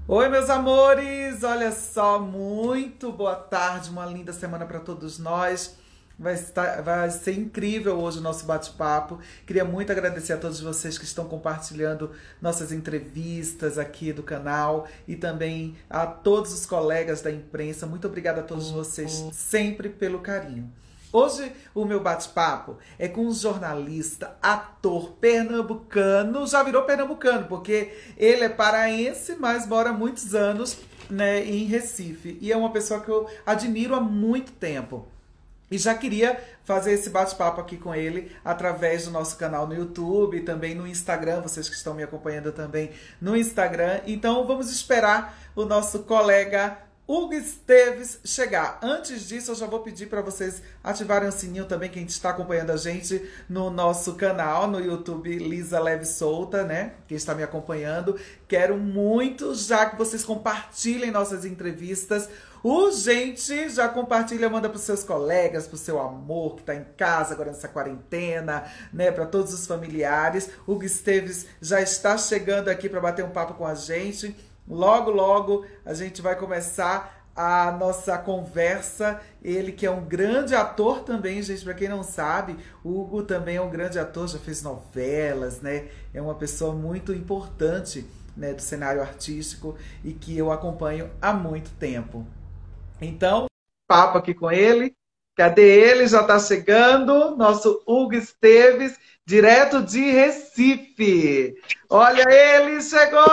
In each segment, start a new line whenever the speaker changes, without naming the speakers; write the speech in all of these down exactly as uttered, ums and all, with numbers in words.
Oi, meus amores! Olha só, muito boa tarde, uma linda semana para todos nós. Vai, estar, vai ser incrível hoje o nosso bate-papo. Queria muito agradecer a todos vocês que estão compartilhando nossas entrevistas aqui do canal e também a todos os colegas da imprensa. Muito obrigada a todos vocês sempre pelo carinho. Hoje o meu bate-papo é com um jornalista, ator pernambucano, já virou pernambucano, porque ele é paraense, mas mora há muitos anos, né, em Recife. E é uma pessoa que eu admiro há muito tempo. E já queria fazer esse bate-papo aqui com ele através do nosso canal no YouTube e também no Instagram, vocês que estão me acompanhando também no Instagram. Então vamos esperar o nosso colega Hugo Esteves chegar. Antes disso, eu já vou pedir para vocês ativarem o sininho também, quem está acompanhando a gente no nosso canal, no YouTube Lisa Leve Solta, né? Quem está me acompanhando. Quero muito já que vocês compartilhem nossas entrevistas. Urgente, já compartilha, manda para os seus colegas, para o seu amor que está em casa agora nessa quarentena, né? Para todos os familiares. Hugo Esteves já está chegando aqui para bater um papo com a gente. Logo, logo a gente vai começar a nossa conversa. Ele que é um grande ator também, gente, para quem não sabe, o Hugo também é um grande ator, já fez novelas, né? É uma pessoa muito importante, né, do cenário artístico e que eu acompanho há muito tempo. Então, papo aqui com ele. Cadê ele? Já está chegando, nosso Hugo Esteves, direto de Recife. Olha ele, chegou!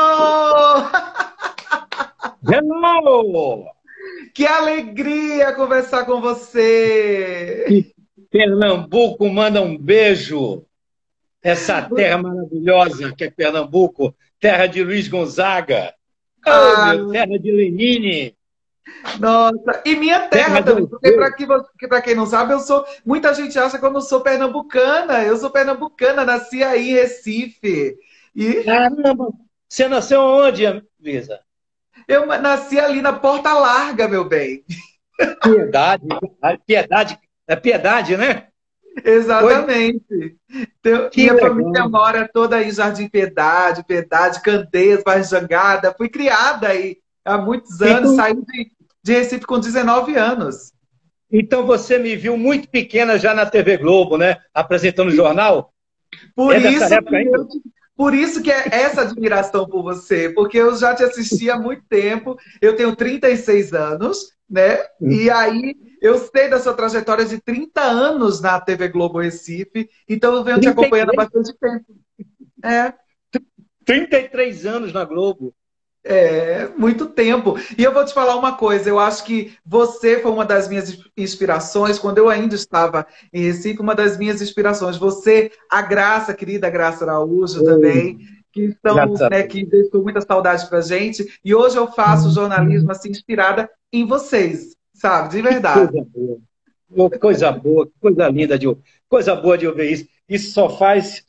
Hello!
Que alegria conversar com você!
Que Pernambuco manda um beijo. Essa terra maravilhosa que é Pernambuco, terra de Luiz Gonzaga. Oh,
Ah,
meu, terra de Lenine.
nossa, e minha terra
Terra
também,
do...
porque para que, para quem não sabe, eu sou. Muita gente acha que eu não sou pernambucana. Eu sou pernambucana, nasci aí em Recife. E
Caramba! Você nasceu onde, Lisa?
eu nasci ali na Porta Larga, meu bem.
Piedade. Piedade. É Piedade, né? Oi?
Exatamente. Então,
Que
minha família
legal.
mora toda aí, Jardim Piedade, Piedade, Candeias, Vargem Jangada. Fui criada aí há muitos anos,
Então,
saí de, de Recife com dezenove anos.
então você me viu muito pequena já na T V Globo, né? Apresentando o jornal.
Por
É dessa
isso
época
que
ainda?
eu, por isso que é essa admiração por você, porque eu já te assisti há muito tempo. Eu tenho trinta e seis anos, né? E aí eu sei da sua trajetória de trinta anos na T V Globo Recife, então eu venho te
trinta e
acompanhando há
três,
bastante tempo. É.
trinta e três anos na Globo.
É, muito tempo. E eu vou te falar uma coisa, eu acho que você foi uma das minhas inspirações, quando eu ainda estava em Recife, uma das minhas inspirações. Você, a Graça, a querida Graça Araújo também,
Oi,
que
graças
estão,
a
né,
Deus.
que deixou muita saudade pra gente. E hoje eu faço jornalismo assim, inspirada em vocês, sabe? De
Que
verdade.
coisa boa. Ô, coisa boa, que coisa linda de ouvir. Coisa boa de ouvir isso. Isso só faz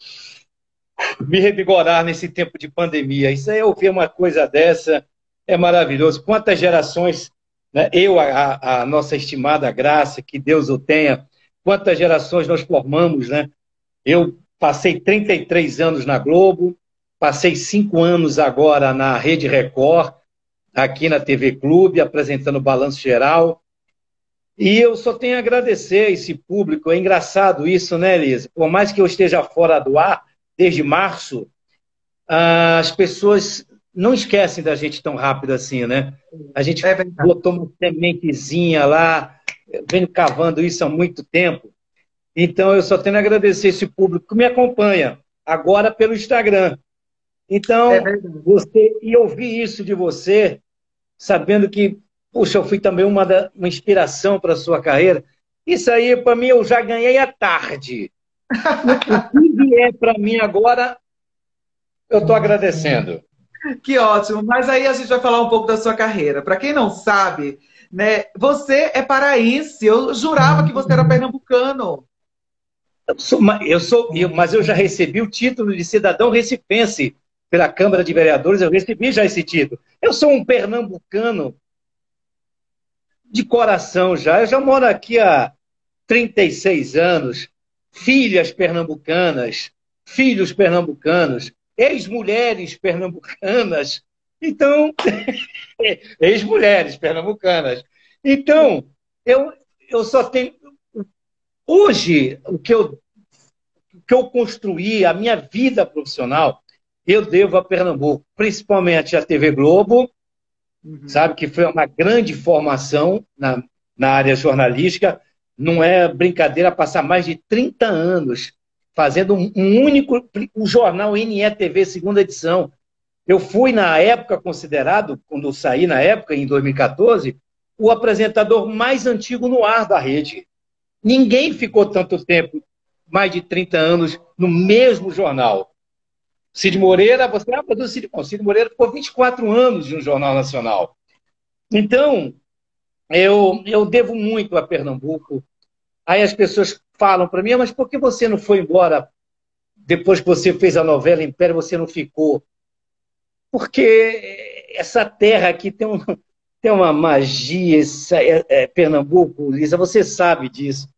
me revigorar nesse tempo de pandemia. Isso aí, ouvir uma coisa dessa é maravilhoso. Quantas gerações, né? Eu, a, a nossa estimada Graça, que Deus o tenha, quantas gerações nós formamos, né? Eu passei trinta e três anos na Globo, passei cinco anos agora na Rede Record, aqui na T V Clube, apresentando o Balanço Geral. E eu só tenho a agradecer a esse público. É engraçado isso, né, Elisa? Por mais que eu esteja fora do ar, desde março, as pessoas não esquecem da gente tão rápido assim, né? A gente
É verdade.
botou uma sementezinha lá, venho cavando isso há muito tempo. Então, eu só tenho a agradecer esse público que me acompanha, agora pelo Instagram.
É
Então,
verdade.
você, e ouvir isso de você, sabendo que, puxa, eu fui também uma, da, uma inspiração para a sua carreira, isso aí, para mim, eu já ganhei à tarde. O, o que vier para mim agora, eu estou agradecendo.
Que ótimo. Mas aí a gente vai falar um pouco da sua carreira. Para quem não sabe, né, você é paraense. Eu jurava que você era pernambucano.
Eu sou, eu sou, eu, mas eu já recebi o título de cidadão recifense pela Câmara de Vereadores, eu recebi já esse título. Eu sou um pernambucano de coração já. Eu já moro aqui há trinta e seis anos, filhas pernambucanas, filhos pernambucanos, ex-mulheres pernambucanas. Então, ex-mulheres pernambucanas. Então, eu, eu só tenho... Hoje, o que eu, o que eu construí, a minha vida profissional, eu devo a Pernambuco, principalmente a T V Globo, uhum. sabe, que foi uma grande formação na, na área jornalística. Não é brincadeira passar mais de trinta anos fazendo um, um único... O jornal N E T V, segunda edição. Eu fui, na época, considerado, quando eu saí na época, em dois mil e quatorze, o apresentador mais antigo no ar da rede. Ninguém ficou tanto tempo, mais de trinta anos, no mesmo jornal. Cid Moreira, você lembra do Cid? Bom, Cid Moreira ficou vinte e quatro anos no Jornal Nacional. Então, eu, eu devo muito a Pernambuco. Aí as pessoas falam para mim, mas por que você não foi embora depois que você fez a novela Império, você não ficou? Porque essa terra aqui tem, um, tem uma magia, essa, é, é, Pernambuco, Lisa, você sabe disso.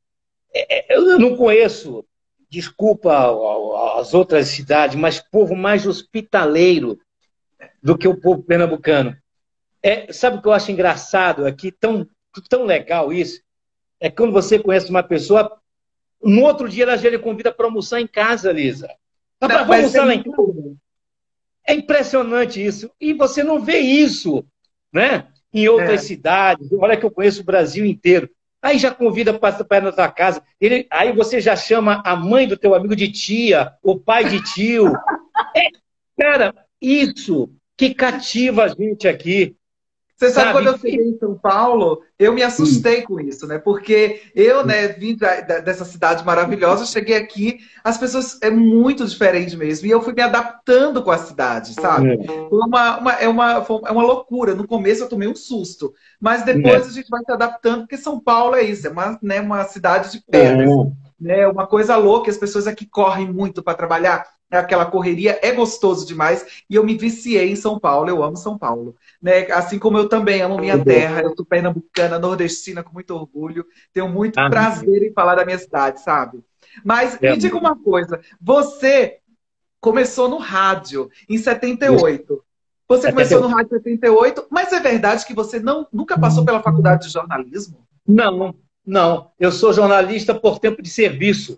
É, eu não conheço, desculpa as outras cidades, mas povo mais hospitaleiro do que o povo pernambucano. É, sabe o que eu acho engraçado aqui, tão, tão legal isso? É quando você conhece uma pessoa, no outro dia ela já lhe convida para almoçar em casa, Lisa. Não, vamos almoçar lá em casa. É impressionante isso. E você não vê isso, né? Em outras é. cidades. Olha que eu conheço o Brasil inteiro. Aí já convida para ir na tua casa. Ele, aí você já chama a mãe do teu amigo de tia, o pai de tio. É, cara, isso que cativa a gente aqui.
Você sabe, sabe, quando eu cheguei em São Paulo, eu me assustei hum. com isso, né? Porque eu, né, vim da, da, dessa cidade maravilhosa, cheguei aqui, as pessoas é muito diferente mesmo. E eu fui me adaptando com a cidade, sabe? É uma, uma, é, uma, é uma loucura. No começo eu tomei um susto, mas depois é. a gente vai se adaptando, porque São Paulo é isso, é uma, né, uma cidade de pedras. É. Né, uma coisa louca, as pessoas aqui correm muito para trabalhar, aquela correria, é gostoso demais, e eu me viciei em São Paulo, eu amo São Paulo. Né? Assim como eu também amo minha terra, eu sou pernambucana, nordestina, com muito orgulho, tenho muito ah, prazer em falar da minha cidade, sabe? Mas é. me diga uma coisa, você começou no rádio em setenta e oito. Você começou no rádio em setenta e oito, mas é verdade que você não, nunca passou pela faculdade de jornalismo?
Não, não. Eu sou jornalista por tempo de serviço,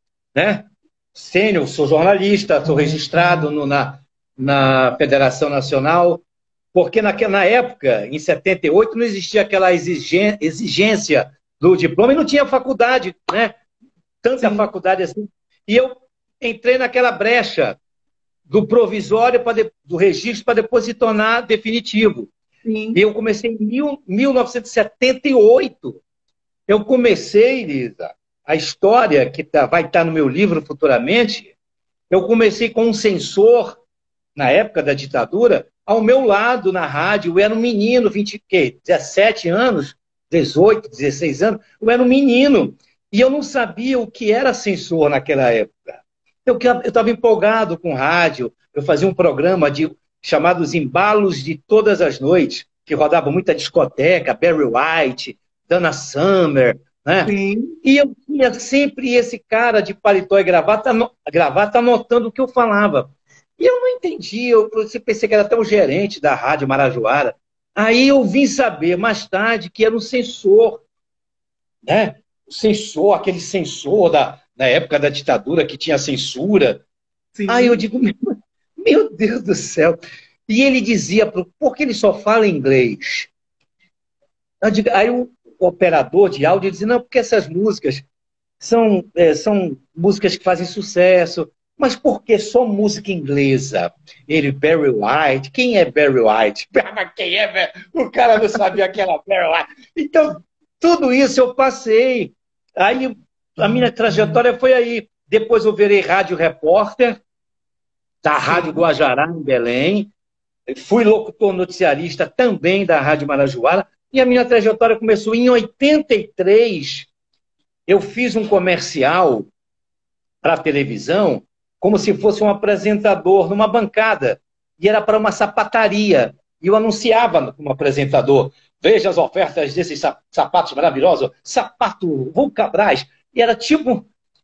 né? Sênior, sou jornalista, sou registrado no, na, na Federação Nacional, porque naquela, na época, em setenta e oito, não existia aquela exigência, exigência do diploma e não tinha faculdade, né? Tanta Sim. faculdade assim. E eu entrei naquela brecha do provisório, pra de, do registro, para depois se tornar definitivo. Sim. E eu comecei em mil, mil novecentos e setenta e oito. Eu comecei, Lisa, a história que tá, vai estar no meu livro futuramente, eu comecei com um censor, na época da ditadura, ao meu lado na rádio. Eu era um menino, vinte, que, dezessete anos, dezoito, dezesseis anos, eu era um menino. E eu não sabia o que era censor naquela época. Eu estava empolgado com rádio, eu fazia um programa de, chamado Os Embalos de Todas as Noites, que rodava muita discoteca, Barry White, Dana Summer, né? Sim. E eu tinha sempre esse cara de paletó e gravata, gravata anotando o que eu falava. E eu não entendia, eu pensei que era até o gerente da Rádio Marajoara. Aí eu vim saber mais tarde que era um censor, né? O censor, aquele censor da, da época da ditadura que tinha censura. Sim. Aí eu digo, meu, meu Deus do céu. E ele dizia, por que ele só fala inglês? Eu digo, aí o operador de áudio dizia, não, porque essas músicas são, é, são músicas que fazem sucesso. Mas por que só música inglesa? Ele, Barry White. Quem é Barry White? Quem é Barry? O cara não sabia que era Barry White. Então, tudo isso eu passei. Aí, a minha trajetória foi aí. Depois eu virei rádio repórter da Rádio Guajará, em Belém. Fui locutor noticiarista também da Rádio Marajoara. E a minha trajetória começou em oitenta e três. Eu fiz um comercial para a televisão, como se fosse um apresentador numa bancada. E era para uma sapataria. E eu anunciava como apresentador. Veja as ofertas desses sapatos maravilhosos. Sapato Vulcabras. E era tipo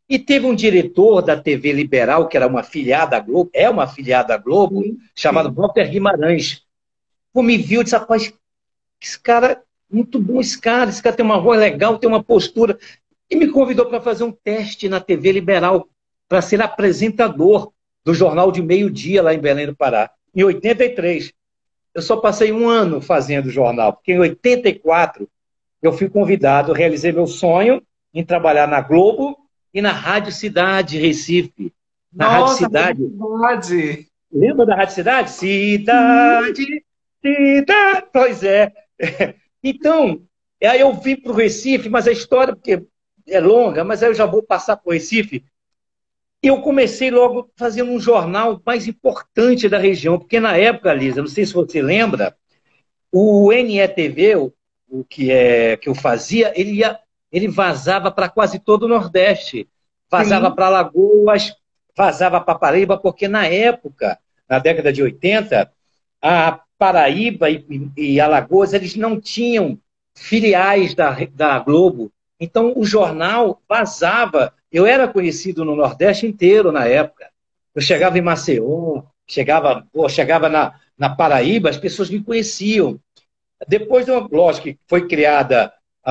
E teve um diretor da T V Liberal, que era uma afiliada à Globo, é uma afiliada à Globo,
Sim,
chamado
sim.
Walter Guimarães. Pô, me viu e disse, rapaz, esse cara, muito bom esse cara, esse cara tem uma voz legal, tem uma postura. E me convidou para fazer um teste na T V Liberal, para ser apresentador do Jornal de Meio-Dia, lá em Belém do Pará, em oitenta e três. Eu só passei um ano fazendo o jornal, porque em oitenta e quatro eu fui convidado, realizei meu sonho em trabalhar na Globo e na Rádio Cidade, Recife. Na Rádio
Nossa,
Cidade.
felicidade!
Lembra da Rádio Cidade?
Sim.
Cidade, cidade. Pois é. Então, aí eu vim para o Recife, mas a história, porque é longa, mas aí eu já vou passar para o Recife. E eu comecei logo fazendo um jornal mais importante da região, porque na época, Lisa, não sei se você lembra, o N E T V, o, o que, é, que eu fazia, ele, ia, ele vazava para quase todo o Nordeste. Vazava
Sim.
para Alagoas, vazava para Paraíba, porque na época, na década de oitenta, a Paraíba e, e Alagoas, eles não tinham filiais da, da Globo. Então, o jornal vazava. Eu era conhecido no Nordeste inteiro na época. Eu chegava em Maceió, chegava, pô, chegava na, na Paraíba, as pessoas me conheciam. Depois, lógico, que foi criada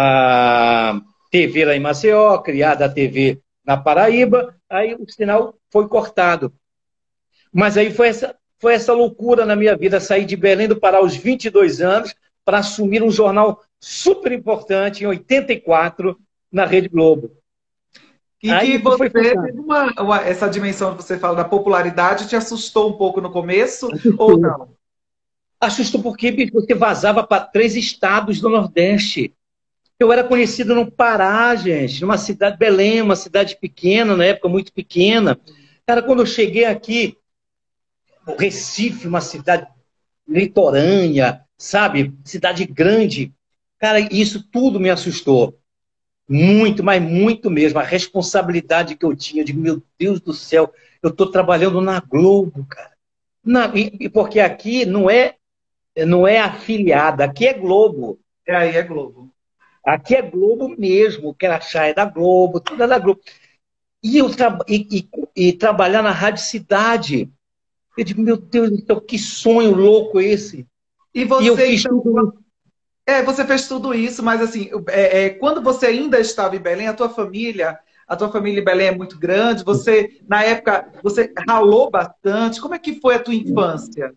a T V lá em Maceió, criada a T V na Paraíba, aí o sinal foi cortado. Mas aí foi essa, foi essa loucura na minha vida, sair de Belém do Pará aos vinte e dois anos para assumir um jornal super importante em oitenta e quatro na Rede Globo.
E que
Aí
você
foi
teve
funcionando.
uma, uma- essa dimensão que você fala da popularidade, te assustou um pouco no começo ou não?
Assustou porque bicho, você vazava para três estados do Nordeste. Eu era conhecido no Pará, gente, numa cidade, Belém, uma cidade pequena, na época muito pequena. Cara, quando eu cheguei aqui, o Recife, uma cidade litorânea, sabe? Cidade grande. Cara, isso tudo me assustou. Muito, mas muito mesmo. A responsabilidade que eu tinha, eu digo, meu Deus do céu, eu estou trabalhando na Globo, cara. Na, e, e porque aqui não é, não é afiliada, aqui é Globo.
É aí, é Globo.
Aqui é Globo mesmo, o crachá é da Globo, tudo é da Globo. E, eu tra e, e, e trabalhar na Rádio Cidade. Eu digo, meu Deus do céu, que sonho louco esse.
E
E eu
você,
fiz
então,
tudo isso.
é, você fez tudo isso, mas assim, é, é, quando você ainda estava em Belém, a tua família, a tua família em Belém é muito grande, você, na época, você ralou bastante. Como é que foi a tua infância?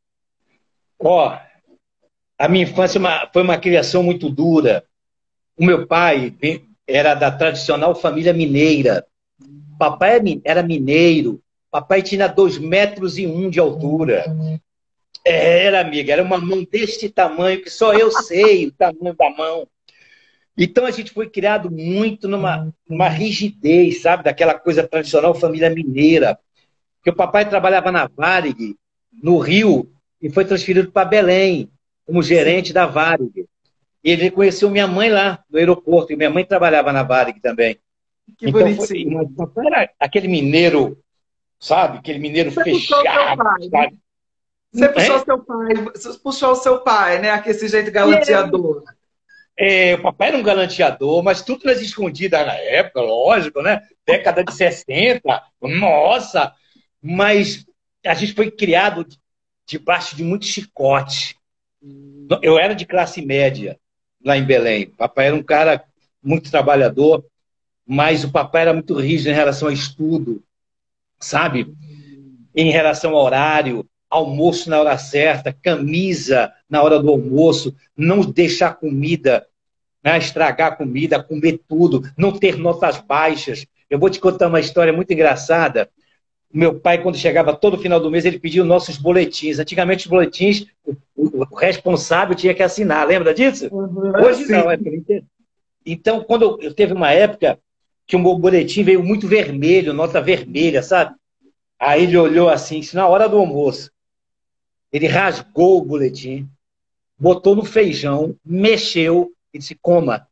Ó, a minha infância é uma- foi uma criação muito dura. O meu pai era da tradicional família mineira. Papai é era mineiro. Papai tinha dois metros e um de altura. Era, amiga, era uma mão deste tamanho que só eu sei o tamanho da mão. Então a gente foi criado muito numa, numa rigidez, sabe? Daquela coisa tradicional família mineira. Porque o papai trabalhava na Varig, no Rio, e foi transferido para Belém, como
Sim,
gerente da Varig. E ele conheceu minha mãe lá, no aeroporto, e minha mãe trabalhava na Varig também.
que
Então, foi, mas
bonitinho.
papai era aquele mineiro, sabe? Aquele mineiro
Você puxou seu
fechado,
pai, né?
sabe?
Você puxou
É?
seu pai, você puxou seu pai, né? Aquele esse jeito
É,
galanteador.
é, o papai era um galanteador, mas tudo nas escondidas na época, lógico, né? Década de sessenta, nossa! Mas a gente foi criado debaixo de muito chicote. Eu era de classe média lá em Belém. Papai era um cara muito trabalhador, mas o papai era muito rígido em relação ao estudo, sabe? Em relação ao horário, almoço na hora certa, camisa na hora do almoço, não deixar comida, né, estragar a comida, comer tudo, não ter notas baixas. Eu vou te contar uma história muito engraçada. Meu pai, quando chegava todo final do mês, ele pedia os nossos boletins. Antigamente, os boletins, o, o, o responsável tinha que assinar. Lembra disso?
Uhum,
Hoje
sim.
não, é pelo inter- Então, quando eu, eu teve uma época que o meu boletim veio muito vermelho, nota vermelha, sabe? Aí ele olhou assim, isso na hora do almoço. Ele rasgou o boletim, botou no feijão, mexeu e disse: coma,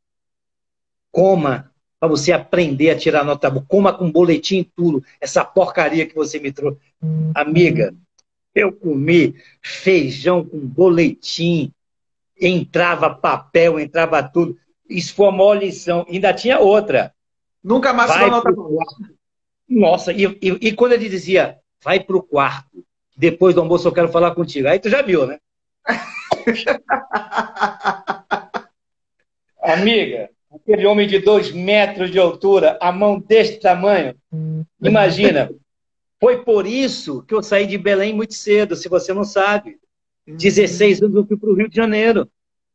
coma, para você aprender a tirar nota boa. Coma com boletim e tudo. Essa porcaria que você me trouxe. Amiga, eu comi feijão com boletim, entrava papel, entrava tudo. Isso foi a maior lição. Ainda tinha outra.
Nunca mais tirou
Vai
nota
pro
boa.
quarto. Nossa, e, e, e quando ele dizia, vai pro quarto, depois do almoço eu quero falar contigo. Aí tu já viu, né? Amiga, aquele homem de dois metros de altura, a mão deste tamanho, imagina. Foi por isso que eu saí de Belém muito cedo, se você não sabe. dezesseis anos eu fui para o Rio de Janeiro.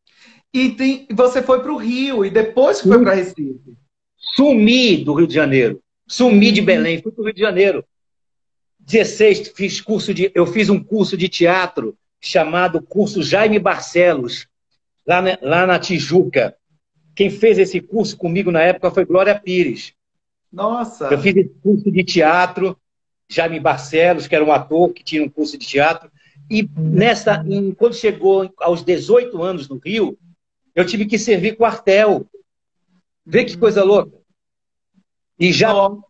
E tem, você foi para o Rio e depois que foi para Recife?
Sumi do Rio de Janeiro. Sumi de Belém, fui para o Rio de Janeiro. dezesseis, fiz curso de, eu fiz um curso de teatro chamado Curso Jaime Barcelos, lá na, lá na Tijuca. Quem fez esse curso comigo na época foi Glória Pires.
Nossa!
Eu fiz esse curso de teatro, Jaime Barcelos, que era um ator que tinha um curso de teatro. E nessa, em, quando chegou aos dezoito anos no Rio, eu tive que servir quartel. Vê que coisa louca. E já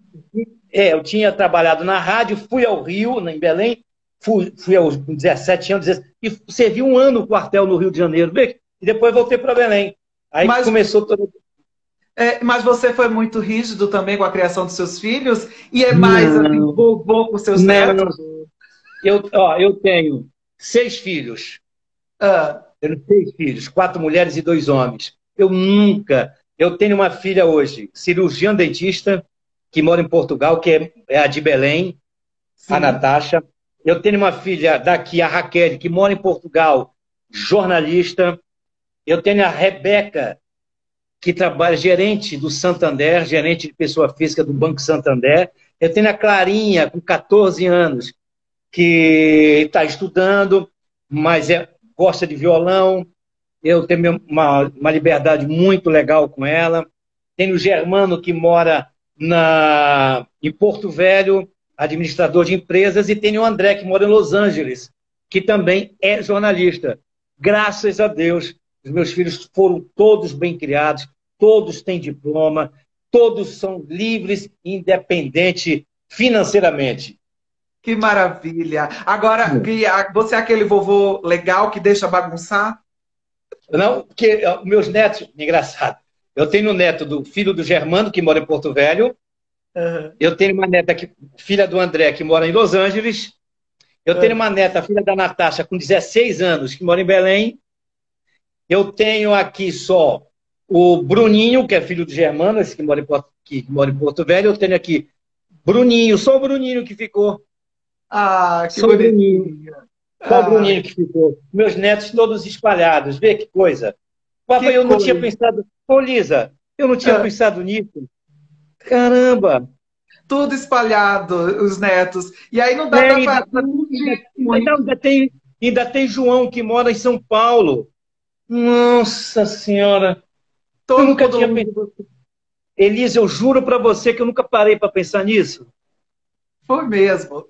é, eu tinha trabalhado na rádio, fui ao Rio, em Belém, fui, fui aos dezessete anos, e servi um ano no quartel no Rio de Janeiro. Vê? E depois voltei para Belém. Aí mas, começou todo.
É, mas você foi muito rígido também com a criação dos seus filhos? E é mais não, assim, vovô com seus não, netos?
Eu, ó, eu tenho seis filhos.
Ah.
Eu tenho seis filhos, quatro mulheres e dois homens. Eu nunca. Eu tenho uma filha hoje, cirurgiã dentista, que mora em Portugal, que é, é a de Belém, sim, a Natasha. Eu tenho uma filha daqui, a Raquel, que mora em Portugal, jornalista. Eu tenho a Rebeca, que trabalha gerente do Santander, gerente de pessoa física do Banco Santander. Eu tenho a Clarinha, com quatorze anos, que está estudando, mas é, gosta de violão. Eu tenho uma, uma liberdade muito legal com ela. Tenho o Germano, que mora na, em Porto Velho, administrador de empresas, e tenho o André, que mora em Los Angeles, que também é jornalista. Graças a Deus, os meus filhos foram todos bem criados, todos têm diploma, todos são livres e independentes financeiramente.
Que maravilha! Agora, você é aquele vovô legal que deixa bagunçar?
Não, porque meus netos, engraçado, eu tenho um neto do filho do Germano, que mora em Porto Velho, uhum. Eu tenho uma neta, que, filha do André, que mora em Los Angeles, eu uhum. tenho uma neta, filha da Natasha, com dezesseis anos, que mora em Belém, eu tenho aqui só o Bruninho, que é filho do Germano, esse que mora em Porto, que mora em Porto Velho, eu tenho aqui Bruninho, só o Bruninho que ficou.
Ah, que
só
bonitinho.
Bruninho. Só o Bruninho que ficou. Meus netos todos espalhados. Vê que coisa. Papai, que eu coisa. não tinha pensado... Ô, Lisa, eu não tinha ah. pensado nisso. Caramba!
Tudo espalhado, os netos. E aí não dá é, para...
Ainda, ainda, ainda, tem, ainda tem João, que mora em São Paulo. Nossa Senhora!
Todo
eu nunca
mundo...
tinha pensado... Elisa, eu juro para você que eu nunca parei para pensar nisso.
Foi mesmo.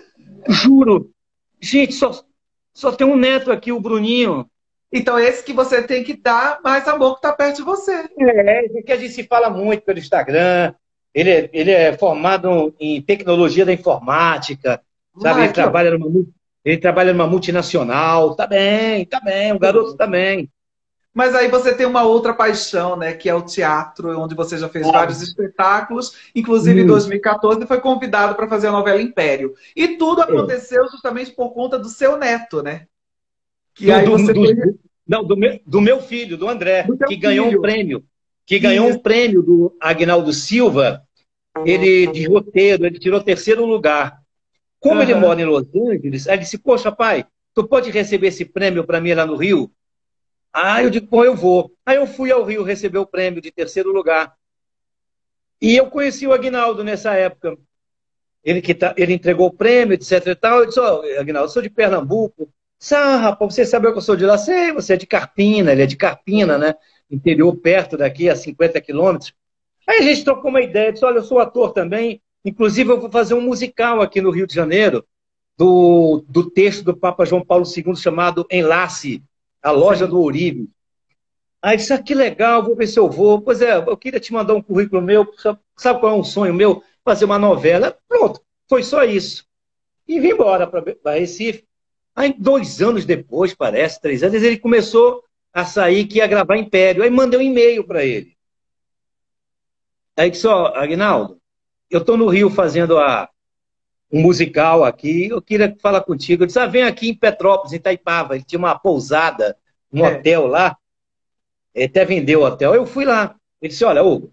Juro. Gente, só, só tem um neto aqui, o Bruninho.
Então, esse que você tem que dar mais amor que está perto de você.
É, que a gente se fala muito pelo Instagram. Ele é, ele é formado em tecnologia da informática, sabe? Ah, ele, trabalha numa, ele trabalha numa multinacional. Tá bem, tá bem, o garoto tá bem.
Mas aí você tem uma outra paixão, né? Que é o teatro, onde você já fez ah. vários espetáculos. Inclusive, hum. em dois mil e quatorze, foi convidado para fazer a novela Império. E tudo aconteceu é. justamente por conta do seu neto, né? Que
do,
aí
do,
você
do,
foi...
do, não, do meu, do meu filho, do André, do que ganhou filho. um prêmio. Que ganhou Isso. um prêmio do Agnaldo Silva. Ele, de roteiro, ele tirou terceiro lugar. Como uhum. ele mora em Los Angeles, ele disse, poxa, pai, tu pode receber esse prêmio para mim lá no Rio? Ah, eu digo, bom, eu vou. Aí eu fui ao Rio receber o prêmio de terceiro lugar. E eu conheci o Agnaldo nessa época. Ele, que tá, ele entregou o prêmio, etc e tal. Eu disse, ó, oh, Agnaldo, eu sou de Pernambuco. Ah, rapaz, você sabe que eu sou de lá? Sei, você é de Carpina, ele é de Carpina, né? Interior perto daqui, a cinquenta quilômetros. Aí a gente trocou uma ideia, disse, olha, eu sou ator também. Inclusive, eu vou fazer um musical aqui no Rio de Janeiro, do, do texto do Papa João Paulo segundo, chamado Enlace, a loja Sim. do Ourive. Aí disse, ah, que legal, vou ver se eu vou. Pois é, eu queria te mandar um currículo meu, sabe qual é um sonho meu? Fazer uma novela. Pronto, foi só isso. E vim embora para Recife. Aí, dois anos depois, parece, três anos, ele começou a sair que ia gravar Império. Aí mandei um e-mail para ele. Aí disse, ó, Aguinaldo, eu estou no Rio fazendo a, um musical aqui, eu queria falar contigo. Eu disse, ah, vem aqui em Petrópolis, em Itaipava. Ele tinha uma pousada, um
É.
hotel lá, ele até vendeu o hotel. Eu fui lá. Ele disse, olha, Hugo,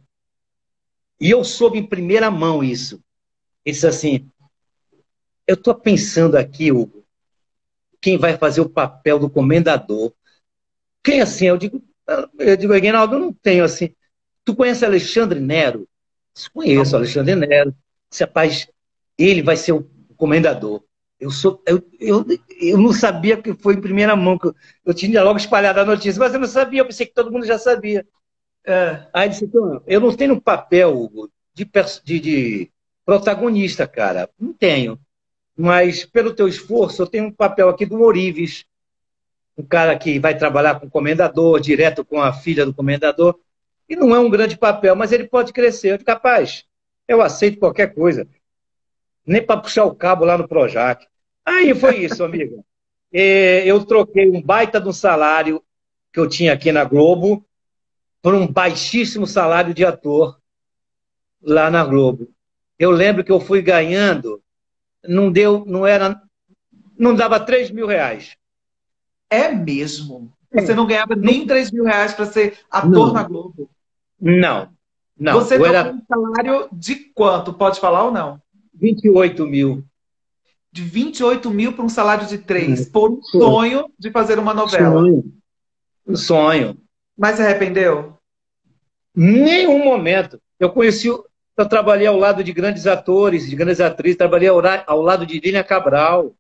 e eu soube em primeira mão isso. Ele disse assim, eu estou pensando aqui, Hugo, quem vai fazer o papel do comendador. Quem assim? Eu digo, eu digo, Aguinaldo, eu não tenho assim. Tu conhece Alexandre Nero? Eu conheço
Não.
Alexandre Nero. Esse rapaz, ele vai ser o comendador. Eu, sou, eu, eu, eu não sabia que foi em primeira mão, que eu, eu tinha logo espalhado a notícia, mas eu não sabia, eu pensei que todo mundo já sabia.
É.
Aí ele disse, então, eu não tenho um papel, Hugo, de, de, de protagonista, cara. Não tenho. Mas, pelo teu esforço, eu tenho um papel aqui do Orives, um cara que vai trabalhar com o comendador, direto com a filha do comendador, e não é um grande papel, mas ele pode crescer. Eu digo, capaz, eu aceito qualquer coisa, nem para puxar o cabo lá no Projac. Aí foi isso, amiga. É, eu troquei um baita de um salário que eu tinha aqui na Globo por um baixíssimo salário de ator lá na Globo. Eu lembro que eu fui ganhando, não deu, não era, não dava três mil reais.
É mesmo? Você
É.
não ganhava
Não,
nem três mil reais para ser ator na
não,
Globo?
não, não.
Você
Eu
trocou
era
um salário de quanto? Pode falar ou não?
vinte e oito mil.
De vinte e oito mil para um salário de três,
É,
por um
foi.
sonho de fazer uma novela.
Sonho. Um sonho.
Mas se arrependeu?
Nenhum momento. Eu conheci, eu trabalhei ao lado de grandes atores, de grandes atrizes, trabalhei ao, ao lado de Línia Cabral,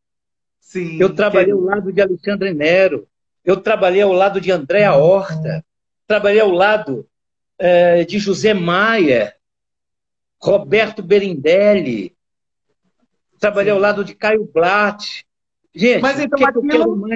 eu
Sim,
trabalhei ao
querido.
lado de Alexandre Nero, eu trabalhei ao lado de Andréa Horta, trabalhei ao lado eh, de José Maier, Roberto Berindelli, trabalhei ao
Sim.
lado de Caio Blatt. Gente,
Mas
o
então
que, que eu quero
aquilo,
mais?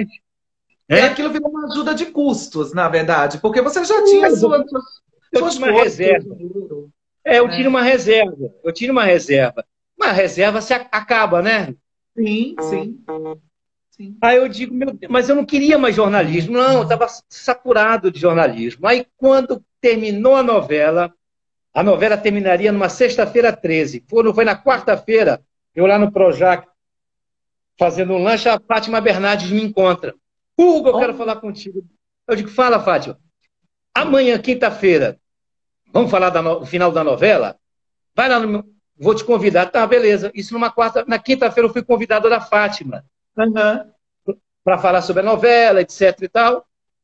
É?
aquilo virou uma ajuda de custos, na verdade, porque você já tinha suas,
Eu
suas
tinha uma
coisas, seu
reserva.
dinheiro,
É, eu tinha
né?
uma reserva. Eu tinha uma reserva. Uma reserva se a- acaba, né?
Sim, sim, sim.
Aí eu digo, meu Deus, mas eu não queria mais jornalismo. Não, eu estava saturado de jornalismo. Aí quando terminou a novela, a novela terminaria numa sexta-feira treze. Quando foi na quarta-feira, eu lá no Projac, fazendo um lanche, a Fátima Bernardes me encontra. Hugo, eu quero
Oh,
falar contigo. Eu digo, fala, Fátima. Amanhã, quinta-feira, vamos falar do no... final da novela? Vai lá no meu... Vou te convidar. Tá, beleza. Isso numa quarta... Na quinta-feira eu fui convidado da Fátima
aham.
para falar sobre a novela, etc e tal.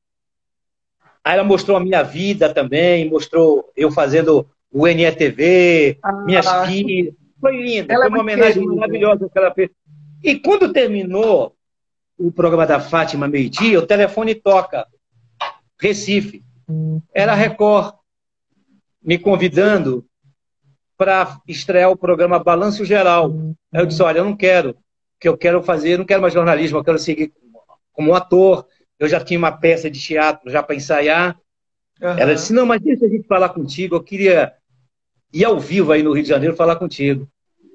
Aí ela mostrou a minha vida também, mostrou eu fazendo o N E T V, minhas
Ah,
filhas. Foi lindo,
ela é
foi uma
muito
homenagem
querida.
maravilhosa que ela fez. E quando terminou o programa da Fátima, meio-dia, o telefone toca. Recife. Era a Record me convidando para estrear o programa Balanço Geral. Aí eu disse, olha, eu não quero. O que eu quero fazer, eu não quero mais jornalismo, eu quero seguir como ator. Eu já tinha uma peça de teatro já para ensaiar. Ela disse,
Aham.
não, mas deixa a gente falar contigo, eu queria ir ao vivo aí no Rio de Janeiro falar contigo.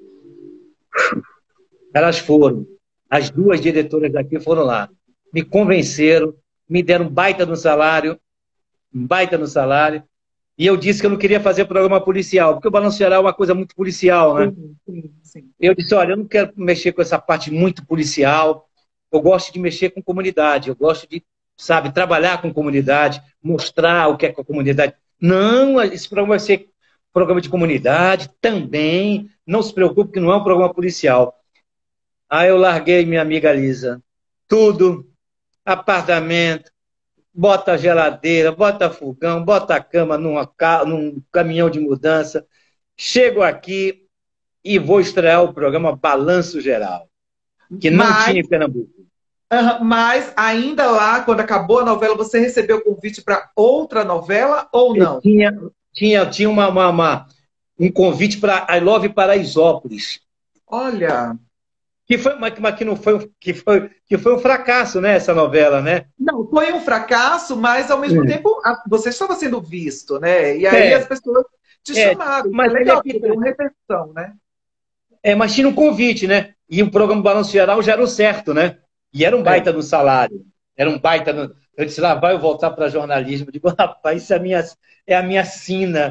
Elas foram. As duas diretoras daqui foram lá. Me convenceram, me deram um baita no salário, um baita no salário. E eu disse que eu não queria fazer programa policial, porque o Balanço Geral é uma coisa muito policial, né?
Sim, sim, sim.
Eu disse, olha, eu não quero mexer com essa parte muito policial, eu gosto de mexer com comunidade, eu gosto de, sabe, trabalhar com comunidade, mostrar o que é com a comunidade. Não, esse programa vai ser programa de comunidade também, não se preocupe que não é um programa policial. Aí eu larguei minha amiga Lisa, tudo, apartamento, bota a geladeira, bota fogão, bota a cama numa, num caminhão de mudança, chego aqui e vou estrear o programa Balanço Geral, que não
Mas,
tinha em Pernambuco.
aham, mas ainda lá, quando acabou a novela, você recebeu o convite para outra novela ou
Eu
não?
tinha, tinha, tinha uma, uma, uma- um convite para I Love Paraisópolis,
Olha,
que foi, mas, mas que não foi, que foi, que foi um fracasso, né, essa novela, né?
não, foi um fracasso, mas ao mesmo
Hum.
tempo a- você estava sendo visto, né? E aí
É,
as pessoas te
é,
chamaram. É
mas ele
legal,
aqui,
porque deu uma repercussão, né?
é, mas tinha um convite, né? E o programa Balanço Geral já era o certo, né? E era um
É.
baita no salário. Era um baita no... Eu disse, lá vai eu voltar para jornalismo. Eu digo, rapaz, isso é a minha, é a minha sina.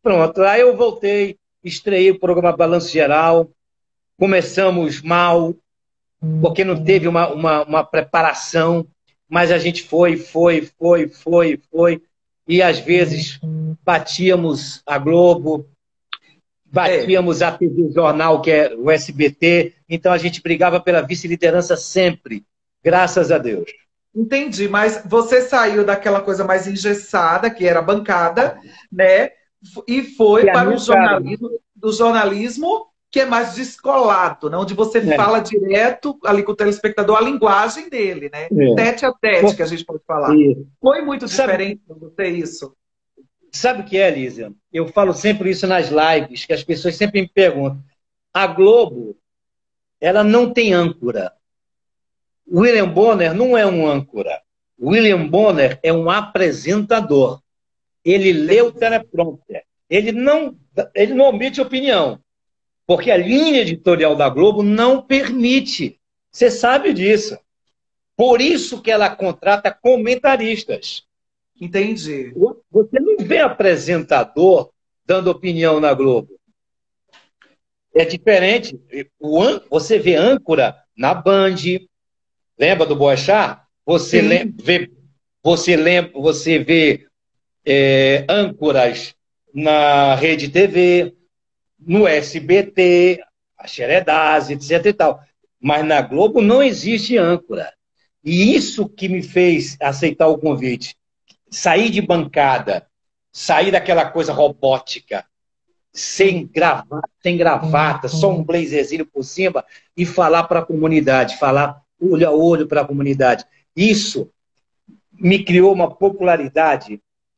Pronto, aí eu voltei, estreiei o programa Balanço Geral, começamos mal, porque não teve uma, uma, uma preparação, mas a gente foi, foi, foi, foi, foi, e às vezes batíamos a Globo,
É,
batíamos a T V Jornal, que é o S B T, então a gente brigava pela vice-liderança sempre, graças a Deus.
entendi, mas você saiu daquela coisa mais engessada, que era a bancada, né? E foi
E a
para o
minha cara,
jornalismo, do jornalismo que é mais descolado, né? Onde você
né?
fala direto ali com o telespectador a linguagem dele, né?
É.
Tete a tete, que a gente pode falar.
E
Foi muito
sabe,
diferente para você isso?
sabe o que é, Lízia? Eu falo sempre isso nas lives, que as pessoas sempre me perguntam. A Globo, ela não tem âncora. William Bonner não é um âncora. William Bonner é um apresentador. Ele lê o teleprompter. Ele não, ele não omite opinião, porque a linha editorial da Globo não permite. Você sabe disso. Por isso que ela contrata comentaristas.
Entendi.
Você não vê apresentador dando opinião na Globo. É diferente. Você vê âncora na Band. Lembra do Boechat? Você
Sim.
vê, você lembra, você vê é, âncoras na Rede T V, no S B T, a Xeredase, etc e tal. Mas na Globo não existe âncora. E isso que me fez aceitar o convite. Sair de bancada, sair daquela coisa robótica, sem gravata, sem gravata, só um blazerzinho por cima e falar para a comunidade, falar olho a olho para a comunidade. Isso me criou uma popularidade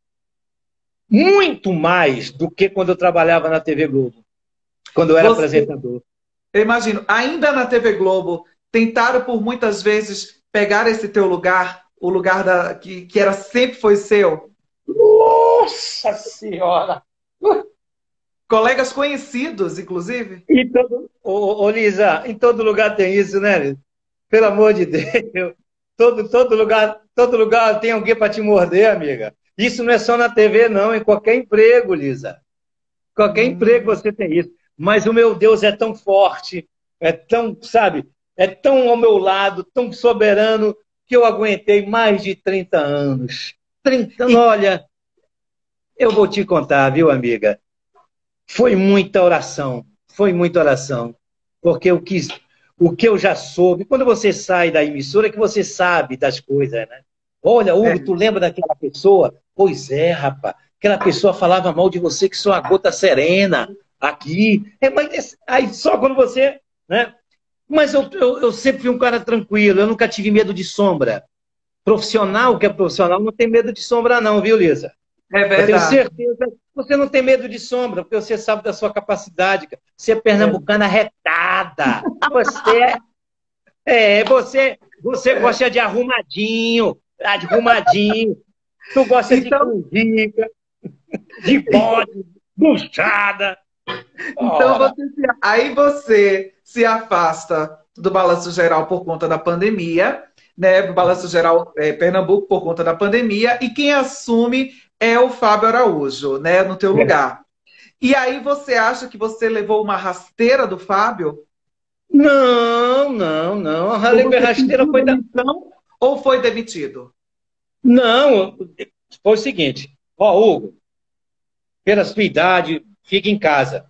muito mais do que quando eu trabalhava na T V Globo, quando eu era
Você,
apresentador.
eu imagino, ainda na T V Globo, tentaram por muitas vezes pegar esse teu lugar, o lugar da, que, que era sempre foi seu.
Nossa Senhora!
Colegas conhecidos, inclusive.
Em todo, ô, ô, Lisa, em todo lugar tem isso, né, Lisa? Pelo amor de Deus. Todo, todo, lugar, todo lugar tem alguém para te morder, amiga. Isso não é só na T V, não. Em qualquer emprego, Lisa. Qualquer
Hum.
emprego você tem isso. Mas o meu Deus é tão forte, é tão, sabe, é tão ao meu lado, tão soberano, que eu aguentei mais de trinta anos. trinta,
E,
olha, eu vou te contar, viu, amiga? Foi muita oração, foi muita oração. Porque eu quis, o que eu já soube, quando você sai da emissora, é que você sabe das coisas, né? Olha,
é,
Hugo, tu lembra daquela pessoa? Pois é, rapaz. Aquela pessoa falava mal de você que só a gota serena aqui. É, mas aí só quando você, né? Mas eu, eu, eu sempre fui um cara tranquilo, eu nunca tive medo de sombra. Profissional que é profissional não tem medo de sombra, não, viu, Lisa?
é
Eu tenho
verdade.
certeza que você não tem medo de sombra, porque você sabe da sua capacidade. Você é
É.
pernambucana retada. Você é, é, você, você gosta de arrumadinho, de arrumadinho. Tu gosta de
Então,
canjica, de bode, buchada.
então
Ora,
você se- aí você se afasta do Balanço Geral por conta da pandemia, né? Do Balanço Geral é, Pernambuco por conta da pandemia, e quem assume é o Fábio Araújo, né? No teu
é.
lugar. E aí você acha que você levou uma rasteira do Fábio?
Não, não, não. A
Ou
Raleigh
você
rasteira
pediu
foi da.
demissão ou foi demitido?
Não, foi o seguinte. Ó, Hugo, pela sua idade, fica em casa.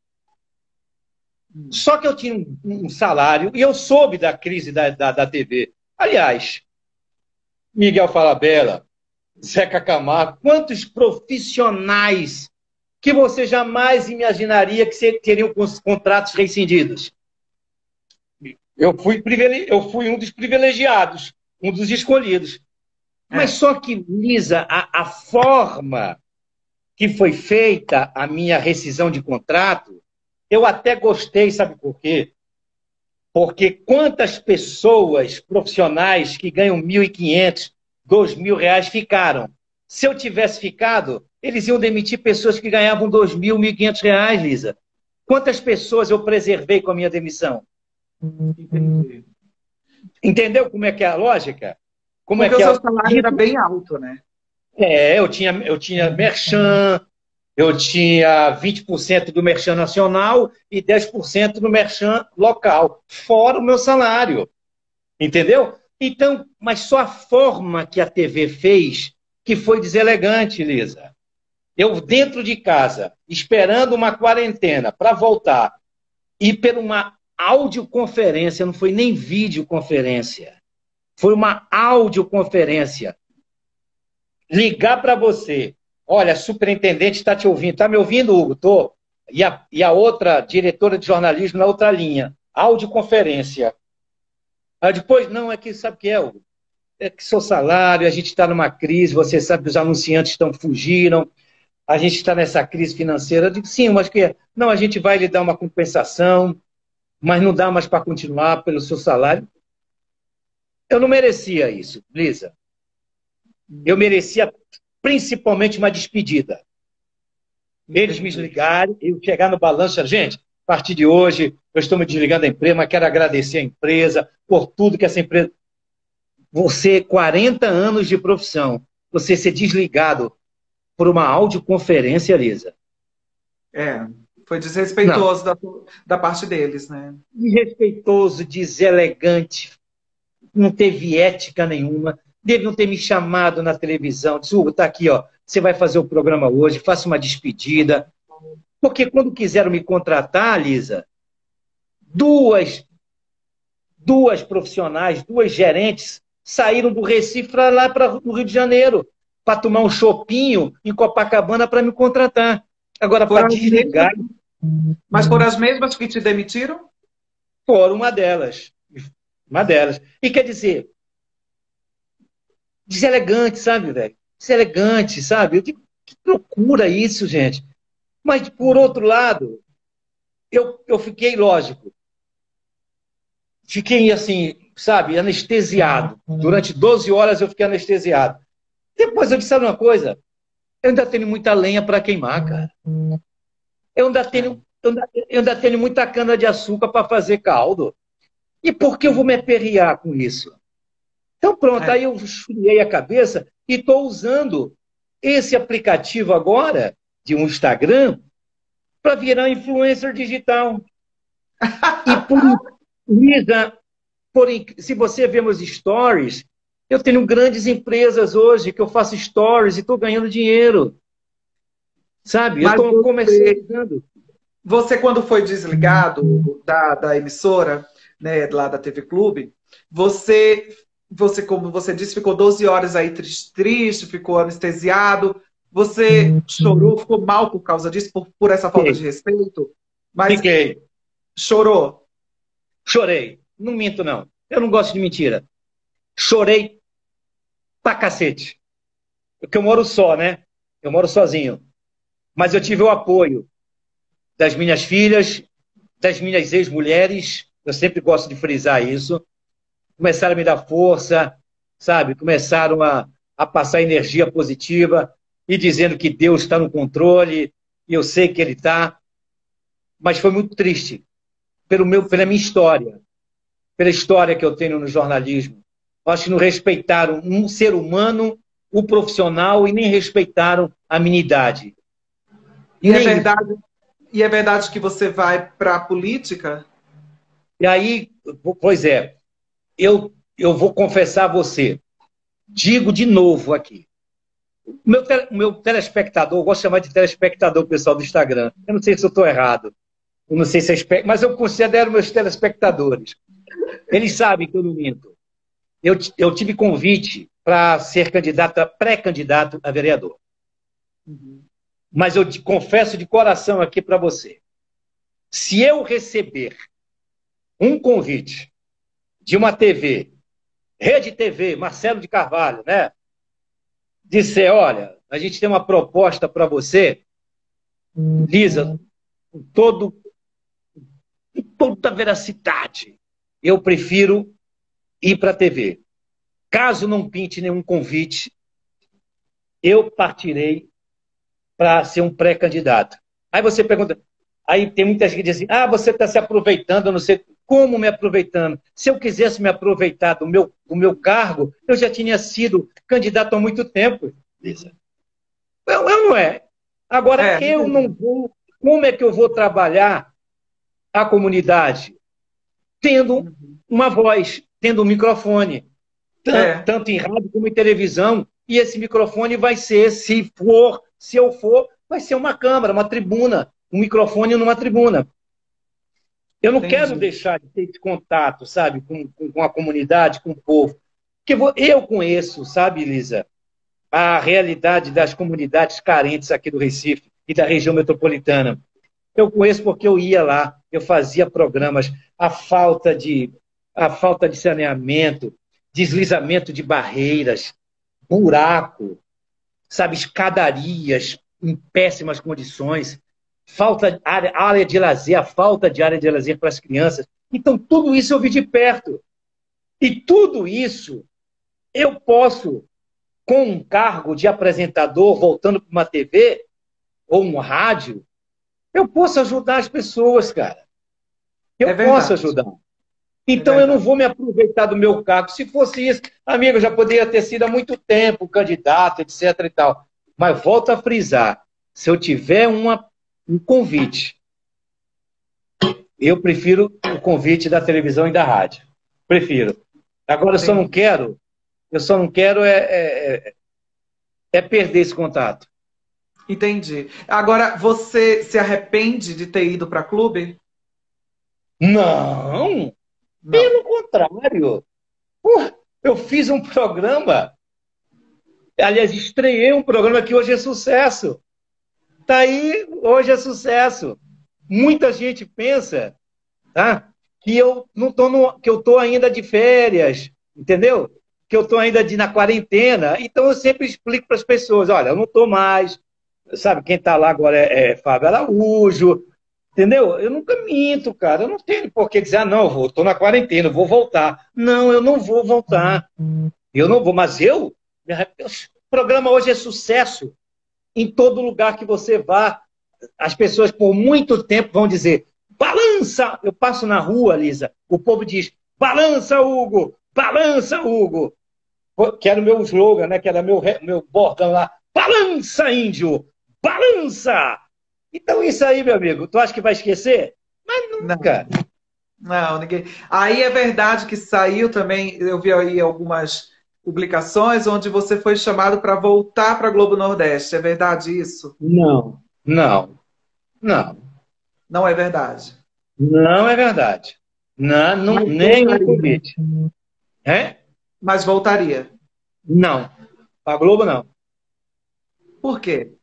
Só que eu tinha um, um salário e eu soube da crise da, da, da T V. Aliás, Miguel Falabella, Zeca Camargo, quantos profissionais que você jamais imaginaria que teriam os contratos rescindidos? Eu fui, privile... eu fui um dos privilegiados, um dos escolhidos. Mas
É.
só que, Lisa, a, a forma que foi feita a minha rescisão de contrato, eu até gostei, sabe por quê? Porque quantas pessoas profissionais que ganham mil e quinhentos, dois mil reais ficaram? Se eu tivesse ficado, eles iam demitir pessoas que ganhavam dois mil, mil e quinhentos reais, Lisa. Quantas pessoas eu preservei com a minha demissão?
Entendi.
Entendeu como é que é a lógica? Como é
Porque
que
o
é?
seu salário era bem alto, né?
É, eu tinha, eu tinha merchan, Eu tinha vinte por cento do merchan nacional e dez por cento do merchan local, fora o meu salário. Entendeu? Então, mas só a forma que a T V fez que foi deselegante, Lisa. Eu, dentro de casa, esperando uma quarentena para voltar, e por uma audioconferência, não foi nem videoconferência, foi uma audioconferência. Ligar para você, olha, a superintendente está te ouvindo. Está me ouvindo, Hugo? Tô. E a, e a outra diretora de jornalismo na outra linha. Audioconferência. Aí depois, não, é que sabe o que é, Hugo? É que seu salário, a gente está numa crise, você sabe que os anunciantes estão fugiram, a gente está nessa crise financeira. Eu digo, sim, mas que é? Não, a gente vai lhe dar uma compensação, mas não dá mais para continuar pelo seu salário. Eu não merecia isso, Lisa. Eu merecia principalmente uma despedida. Eles me desligaram, eu chegar no balanço, gente, a partir de hoje eu estou me desligando da empresa, mas quero agradecer a empresa por tudo que essa empresa... Você, quarenta anos de profissão, você ser desligado por uma audioconferência, Lisa.
É, foi desrespeitoso da, da parte deles, né?
Desrespeitoso, deselegante, não teve ética nenhuma. Deviam ter me chamado na televisão, disse, Hugo, tá aqui, ó, você vai fazer o programa hoje, faça uma despedida. Porque quando quiseram me contratar, Lisa, duas, duas profissionais, duas gerentes, saíram do Recife para lá para o Rio de Janeiro, para tomar um chopinho em Copacabana para me contratar. Agora, para desligar...
Mesmas... Mas foram as mesmas que te demitiram?
Foram uma delas. Uma delas. E quer dizer... Deselegante, sabe, velho? Deselegante, sabe? Eu digo, que loucura isso, gente. Mas, por outro lado, eu, eu fiquei, lógico, fiquei assim, sabe, anestesiado. Durante doze horas eu fiquei anestesiado. Depois eu disse, sabe uma coisa? Eu ainda tenho muita lenha para queimar, cara. Eu ainda tenho, eu ainda, eu ainda tenho muita cana de açúcar para fazer caldo. E por que eu vou me aperrear com isso? Então, pronto, é. Aí eu esfriei a cabeça e estou usando esse aplicativo agora, de um Instagram, para virar influencer digital. E, por, Lisa, por, se você vê meus stories, eu tenho grandes empresas hoje que eu faço stories e estou ganhando dinheiro. Sabe?
Mas
eu estou comercializando.
Você, quando foi desligado da, da emissora, né, lá da T V Clube, você... Você, como você disse, ficou doze horas aí triste, triste, ficou anestesiado. Você chorou, ficou mal por causa disso, por, por essa falta Fiquei. de respeito? Mas
Fiquei.
Chorou?
Chorei. Não minto, não. Eu não gosto de mentira. Chorei pra cacete. Porque eu moro só, né? Eu moro sozinho. Mas eu tive o apoio das minhas filhas, das minhas ex-mulheres. Eu sempre gosto de frisar isso. Começaram a me dar força, sabe? Começaram a, a passar energia positiva e dizendo que Deus está no controle, e eu sei que Ele está. Mas foi muito triste pelo meu, pela minha história, pela história que eu tenho no jornalismo. Eu acho que não respeitaram um ser humano, o profissional, e nem respeitaram a minha idade.
E, nem... é, verdade, e é verdade que você vai para a política?
E aí, pois é. Eu, eu vou confessar a você, digo de novo aqui, o meu, tele, meu telespectador, eu gosto de chamar de telespectador o pessoal do Instagram, eu não sei se eu estou errado, eu não sei se é, mas eu considero meus telespectadores, eles sabem que eu não minto. Eu, eu tive convite para ser candidato, pré-candidato a vereador. Uhum. Mas eu te confesso de coração aqui para você, se eu receber um convite de uma T V, Rede T V, Marcelo de Carvalho, né? Disser, olha, a gente tem uma proposta para você, Lisa, com todo, com toda a veracidade, eu prefiro ir para a T V. Caso não pinte nenhum convite, eu partirei para ser um pré-candidato. Aí você pergunta, aí tem muita gente que diz assim, ah, você está se aproveitando, eu não sei... Como me aproveitando? Se eu quisesse me aproveitar do meu, do meu cargo, eu já tinha sido candidato há muito tempo, Lisa. Eu, eu não é. Agora,
É,
eu não vou... Como é que eu vou trabalhar a comunidade? Tendo uma voz, tendo um microfone, tanto,
é,
tanto em rádio como em televisão, e esse microfone vai ser, se for, se eu for, vai ser uma câmara, uma tribuna, um microfone numa tribuna. Eu não quero
entendi.
deixar de ter esse contato, sabe, com, com, com a comunidade, com o povo. Porque vou- eu conheço, sabe, Lisa, a realidade das comunidades carentes aqui do Recife e da região metropolitana. Eu conheço porque eu ia lá, eu fazia programas, a falta de, a falta de saneamento, deslizamento de barreiras, buraco, sabe, escadarias em péssimas condições, falta de área, área de lazer, a falta de área de lazer para as crianças. Então, tudo isso eu vi de perto. E tudo isso eu posso, com um cargo de apresentador, voltando para uma T V ou um rádio, eu posso ajudar as pessoas, cara.
É
Eu posso
verdade,
ajudar.
é
Então, eu não
verdade.
vou me aproveitar do meu cargo. Se fosse isso, amigo, eu já poderia ter sido há muito tempo candidato, etc e tal. Mas volto a frisar, se eu tiver uma, um convite, eu prefiro o convite da televisão e da rádio. Prefiro. Agora, eu só não
Entendi.
quero, eu só não quero é, é, é é perder esse contato.
Entendi. Agora, você se arrepende de ter ido para clube?
Não,
Não.
pelo contrário. Pô, eu fiz um programa, aliás, estreiei um programa que hoje é sucesso. Tá aí, hoje é sucesso. Muita gente pensa, tá, que eu não tô no, que eu tô ainda de férias, entendeu? Que eu tô ainda de, na quarentena. Então eu sempre explico para as pessoas, olha, eu não tô mais. Sabe, quem tá lá agora é, é Fábio Araújo, entendeu? Eu nunca minto, cara. Eu não tenho por que dizer, ah, não, eu tô na quarentena, eu vou voltar. Não, eu não vou voltar. Eu não vou, mas eu, o programa hoje é sucesso. Em todo lugar que você vá, as pessoas por muito tempo vão dizer, balança! Eu passo na rua, Lisa, o povo diz, balança, Hugo! Balança, Hugo! Que era o meu slogan, né? Que era meu, meu bordão lá. Balança, índio! Balança! Então isso aí, meu amigo, tu acha que vai esquecer? Mas
Não.
nunca.
Não, ninguém. Aí é verdade que saiu também, eu vi aí algumas publicações onde você foi chamado para voltar para Globo Nordeste. É verdade isso?
Não, não, não.
Não é verdade.
Não é verdade. Não, não,
Mas
nem um
voltaria.
convite. É?
Mas voltaria.
Não. A Globo não.
Por quê?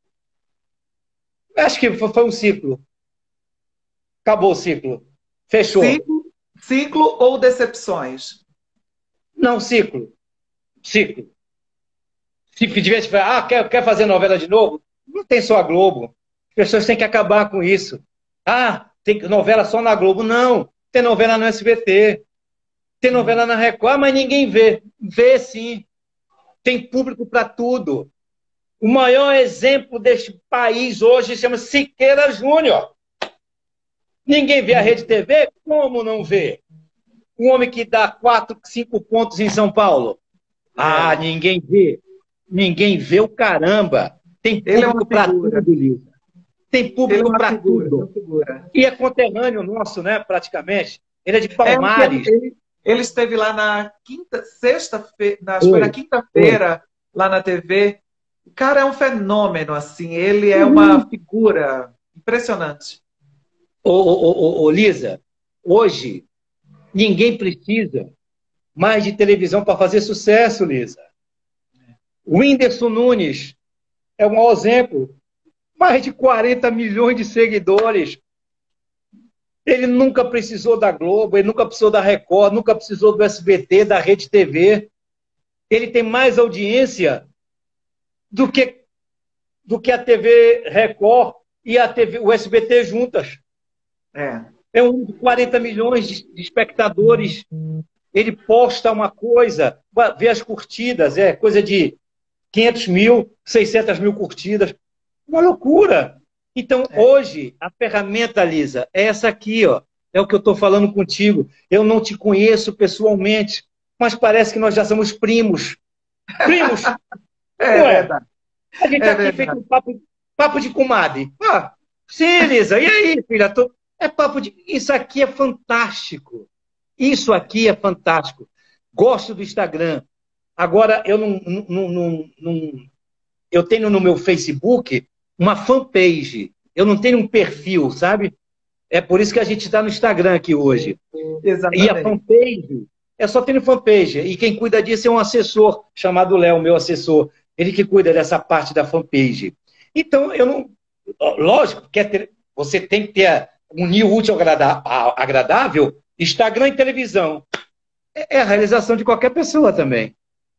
Acho que foi foi um ciclo. Acabou o ciclo. Fechou.
Ciclo, ciclo ou decepções?
Não, ciclo. Ciclo. Se tivesse, ah, quer, quer fazer novela de novo? Não tem só a Globo. As pessoas têm que acabar com isso. Ah, tem novela só na Globo. Não. Tem novela no S B T. Tem novela na Record, mas ninguém vê. Vê sim. Tem público para tudo. O maior exemplo deste país hoje chama Siqueira Júnior. Ninguém vê a Rede T V? Como não vê? Um homem que dá quatro, cinco pontos em São Paulo. Ah,
É.
ninguém vê. Ninguém vê o caramba. Tem
Ele é uma
público para
figura.
tudo, Lisa. Tem
Ele é
público
uma
para
figura, uma
tudo.
figura.
E é conterrâneo nosso, né, praticamente. Ele é de
É o que ele,
Palmares.
ele, ele esteve lá na quinta, sexta-feira, acho que foi na
Foi, foi.
quinta-feira, lá na T V. O cara é um fenômeno, assim. Ele é uma
Uhum.
figura impressionante.
Ô, ô, ô, ô, Lisa, hoje ninguém precisa mais de televisão para fazer sucesso, Lisa. O Whindersson Nunes é um mau exemplo. Mais de quarenta milhões de seguidores. Ele nunca precisou da Globo, ele nunca precisou da Record, nunca precisou do S B T, da Rede T V. Ele tem mais audiência do que, do que a T V Record e a T V, o S B T juntas.
É.
É um de quarenta milhões de, de espectadores. Ele posta uma coisa, vê as curtidas, é coisa de quinhentos mil, seiscentos mil curtidas. Uma loucura. Então,
É.
hoje, a ferramenta, Lisa, é essa aqui, ó. É o que eu estou falando contigo. Eu não te conheço pessoalmente, mas parece que nós já somos primos. Primos,
É
não é?
verdade.
A gente
É
aqui fez
verdade.
um papo, papo de comadre. Ah, sim, Lisa, e aí, filha? Tô... É papo de... Isso aqui é fantástico. Isso aqui é fantástico. Gosto do Instagram. Agora, eu não, não, não, não, eu tenho no meu Facebook uma fanpage. Eu não tenho um perfil, sabe? É por isso que a gente está no Instagram aqui hoje. E a
Exatamente.
fanpage, é só ter fanpage. E quem cuida disso é um assessor chamado Léo, meu assessor. Ele que cuida dessa parte da fanpage. Então, eu não... Lógico, quer ter, você tem que ter unir o útil ao agradável, Instagram e televisão. É a realização de qualquer pessoa também.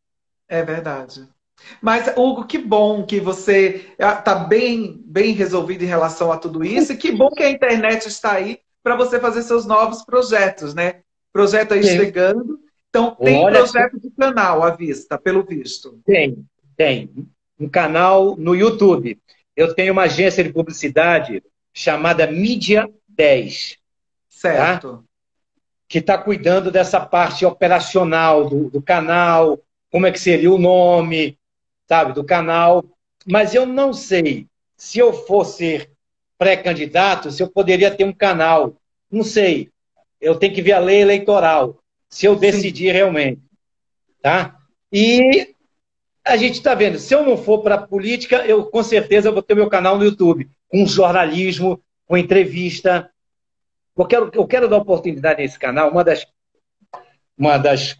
É verdade. Mas, Hugo, que bom que você está bem, bem resolvido em relação a tudo isso, e que bom que a internet está aí para você fazer seus novos projetos, né? Projeto aí
Sim.
chegando. Então, tem
Olha,
projeto de canal à vista, pelo visto.
tem, tem. Um canal no YouTube. Eu tenho uma agência de publicidade chamada Mídia dez, tá?
Certo.
Que está cuidando dessa parte operacional do, do canal, como é que seria o nome, sabe, do canal. Mas eu não sei se eu for ser pré-candidato, se eu poderia ter um canal. Não sei. Eu tenho que ver a lei eleitoral, se eu decidir
Sim.
realmente. Tá? E a gente está vendo, se eu não for para a política, eu com certeza vou ter meu canal no YouTube, com jornalismo, com entrevista. Eu quero, eu quero dar oportunidade nesse canal. Uma das, uma das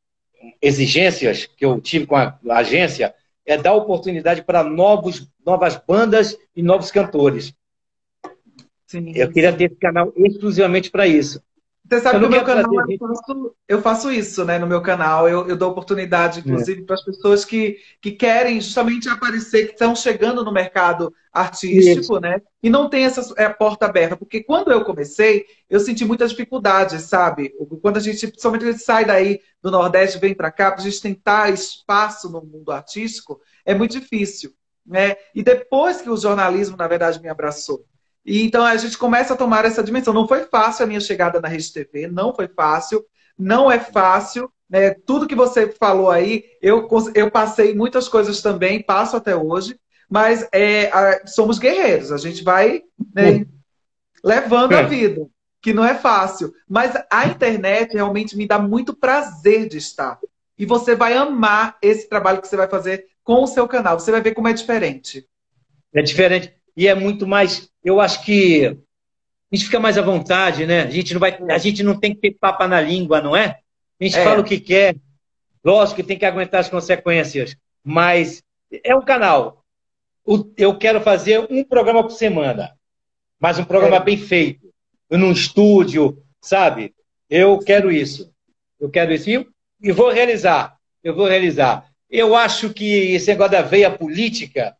exigências que eu tive com a, a agência é dar oportunidade para novos, novas bandas e novos cantores.
Sim,
Eu queria
sim.
ter esse canal exclusivamente para isso.
Você sabe
Eu
que
não
o meu
quero
canal,
trazer
eu
gente...
faço, eu faço isso, né? No meu canal, eu, eu dou oportunidade, inclusive, para as pessoas que, que querem justamente aparecer, que estão chegando no mercado
Isso.
artístico, né? E não tem essa é, porta aberta. Porque quando eu comecei, eu senti muita dificuldade, sabe? Quando a gente, principalmente, a gente sai daí do Nordeste e vem para cá, para a gente tentar espaço no mundo artístico, é muito difícil, né? E depois que o jornalismo, na verdade, me abraçou. E então a gente começa a tomar essa dimensão. Não foi fácil a minha chegada na Rede T V, não foi fácil, não é fácil. Né? Tudo que você falou aí, eu, eu passei muitas coisas também, passo até hoje, mas é, a, somos guerreiros, a gente vai, né, levando a vida, que não é fácil. Mas a internet realmente me dá muito prazer de estar. E você vai amar esse trabalho que você vai fazer com o seu canal. Você vai ver como é diferente.
É diferente. E é muito mais... Eu acho que a gente fica mais à vontade, né? A gente não, vai, a gente não tem que ter papa na língua, não é? A gente fala o
É,
que quer. Lógico que tem que aguentar as consequências. Mas é um canal. Eu quero fazer um programa por semana. Mas um programa
é.
bem feito. Num estúdio, sabe? Eu quero isso. Eu quero isso. E, e vou realizar. Eu vou realizar. Eu acho que esse negócio da veia política...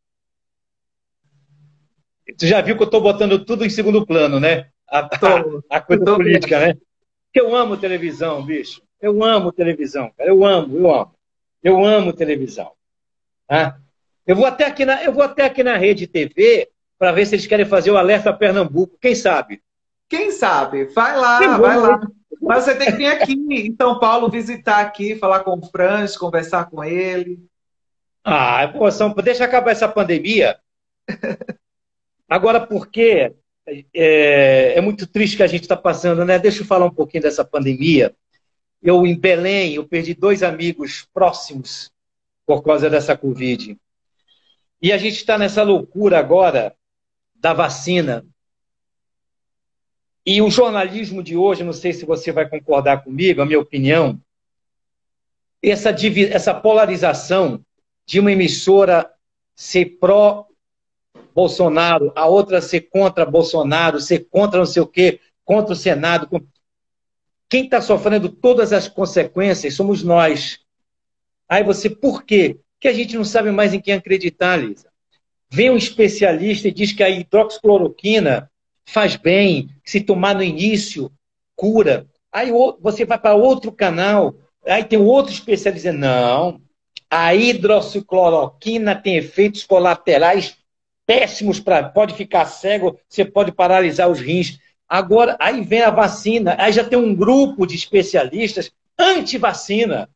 Tu já viu que eu estou botando tudo em segundo plano, né? A, a,
Tô,
a coisa
tô
política,
vendo.
né? Eu amo televisão, bicho. Eu amo televisão, cara. Eu amo, eu amo. Eu amo televisão. Tá? Eu vou até aqui na, eu vou até aqui na Rede T V para ver se eles querem fazer o Alerta Pernambuco. Quem sabe?
Quem sabe? Vai
Eu
lá,
vou
vai
na
lá.
Rede...
Mas você tem que vir aqui em São Paulo visitar aqui, falar com o Franz, conversar com ele.
Ah, pô, São... deixa acabar essa pandemia. Agora, porque é, é muito triste que a gente está passando, né? Deixa eu falar um pouquinho dessa pandemia. Eu, em Belém, eu perdi dois amigos próximos por causa dessa Covid. E a gente está nessa loucura agora da vacina. E o jornalismo de hoje, não sei se você vai concordar comigo, a minha opinião, essa, essa polarização de uma emissora ser pró-Bolsonaro, a outra ser contra Bolsonaro, ser contra não sei o quê, contra o Senado. Quem está sofrendo todas as consequências somos nós. Aí você, por quê? Porque a gente não sabe mais em quem acreditar, Lisa. Vem um especialista e diz que a hidroxicloroquina faz bem, que se tomar no início, cura. Aí você vai para outro canal, aí tem outro especialista dizendo, não, a hidroxicloroquina tem efeitos colaterais péssimos, pra, pode ficar cego, você pode paralisar os rins. Agora, aí vem a vacina, aí já tem um grupo de especialistas anti-vacina.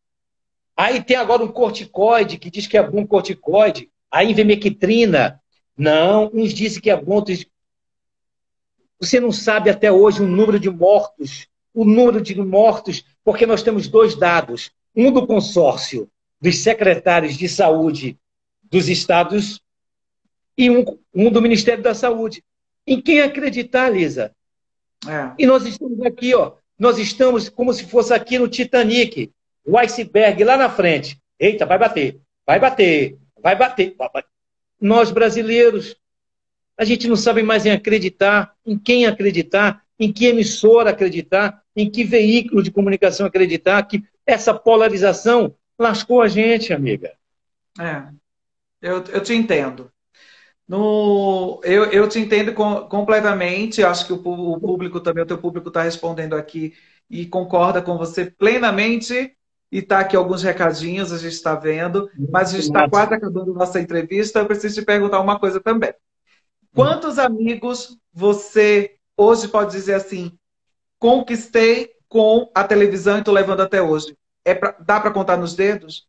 Aí tem agora um corticoide, que diz que é bom corticoide, a ivermectrina. Não, uns dizem que é bom. outros- Você não sabe até hoje o número de mortos, o número de mortos, porque nós temos dois dados. Um do consórcio dos secretários de saúde dos estados e um, um do Ministério da Saúde. Em quem acreditar, Lisa?
É,
E nós estamos aqui, ó, nós estamos como se fosse aqui no Titanic, o iceberg lá na frente. Eita, vai bater, vai bater, vai bater. Nós brasileiros, a gente não sabe mais em acreditar, em quem acreditar, em que emissora acreditar, em que veículo de comunicação acreditar, que essa polarização lascou a gente, amiga.
é. Eu, eu te entendo. No, eu, eu te entendo com- completamente. Acho que o, pu- o público também, o teu público está respondendo aqui e concorda com você plenamente. E está aqui alguns recadinhos, a gente está vendo, mas a gente está quase acabando nossa entrevista. Eu preciso te perguntar uma coisa também. Quantos amigos você hoje pode dizer assim, conquistei com a televisão e estou levando até hoje? É pra- dá para contar nos dedos?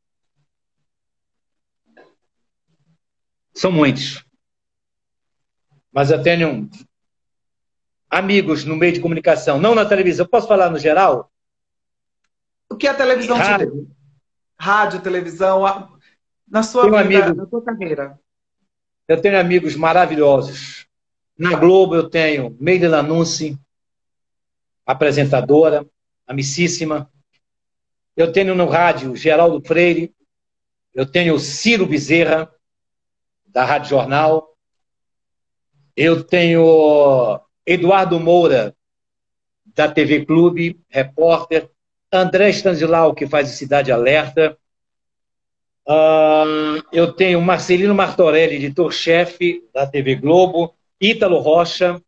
São muitos, mas eu tenho amigos no meio de comunicação, não na televisão. Posso falar no geral?
O que a televisão te deu?
Rádio.
Rádio, televisão, a- na sua
Tenho
vida,
amigos,
na sua carreira.
eu tenho amigos maravilhosos. Na Globo eu tenho Meire Lanunci, apresentadora, amicíssima. Eu tenho no rádio Geraldo Freire. Eu tenho Ciro Bezerra, da Rádio Jornal. Eu tenho Eduardo Moura, da T V Clube, repórter. André Stanilau, que faz o Cidade Alerta. Ah, eu tenho Marcelino Martorelli, editor-chefe da T V Globo. Ítalo Rocha.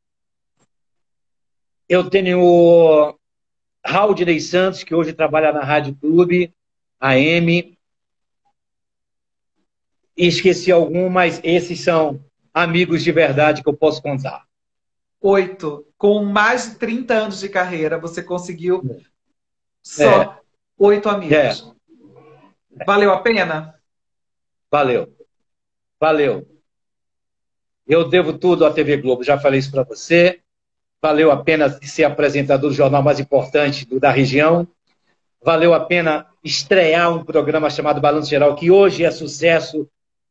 Eu tenho Raul Santos, que hoje trabalha na Rádio Clube, A M. E esqueci algum, mas esses são amigos de verdade que eu posso contar.
Oito. Com mais de trinta anos de carreira, você conseguiu só
É,
oito
é,
amigos. Valeu a pena?
valeu, valeu. Eu devo tudo à T V Globo, já falei isso para você. Valeu a pena ser apresentador do jornal mais importante do, da região. Valeu a pena estrear um programa chamado Balanço Geral, que hoje é sucesso,